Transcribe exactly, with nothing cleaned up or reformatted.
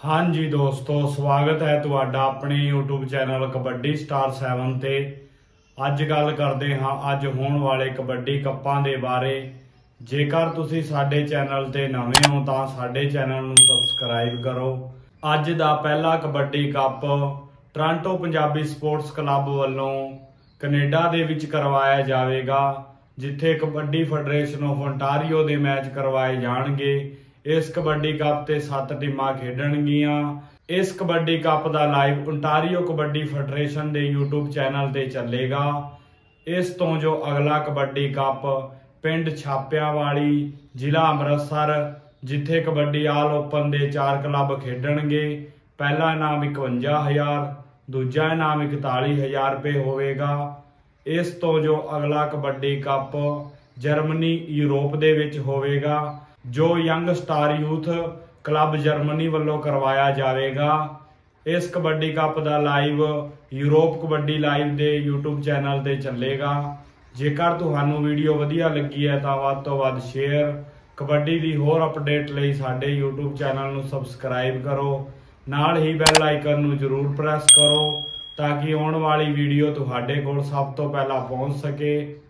हाँ जी दोस्तों, स्वागत है तुहाडा अपने YouTube channel kabaddi star seven ते। अज गल करते हाँ अज होने वाले कबड्डी कप्पां दे बारे। जेकर तुसी साडे चैनल ते नवे हो तां साडे चैनल नूं सबसक्राइब करो। अज दा पहला kabaddi cup Toronto Punjabi sports club वालों कनेडा दे विच करवाया जाएगा, जिथे कबड्डी फैडरेशन ऑफ ओंटारियो दे मैच करवाए जाणगे। इस कबड्डी कप ते सत्त टीमां खेडणगियां। इस कबड्डी कप दा लाइव ओंटारियो कबड्डी फैडरेशन दे यूट्यूब चैनल ते चलेगा। इस तो जो अगला कबड्डी कप पिंड छापियावाली जिला अमृतसर, जिथे कबड्डी आल ओपन दे चार क्लब खेडणगे। पहला इनाम इकवंजा हज़ार, दूजा इनाम इकताली हज़ार रुपये होवेगा। इस तो जो अगला कबड्डी कप जर्मनी यूरोप दे विच होवेगा, जो young star youth club Germany वालों करवाया जाएगा। इस कबड्डी कप का लाइव यूरोप कबड्डी लाइव दे यूट्यूब चैनल ते चलेगा। जेकर तुहानू वीडियो वधिया लगी है तो वध तो वध शेयर, कबड्डी की होर अपडेट लई साडे यूट्यूब चैनल नू सबसक्राइब करो। नाल ही बैल आइकन नू जरूर प्रेस करो ताकि आने वाली वीडियो तुहाडे कोल सब तो पहला पहुंच सके।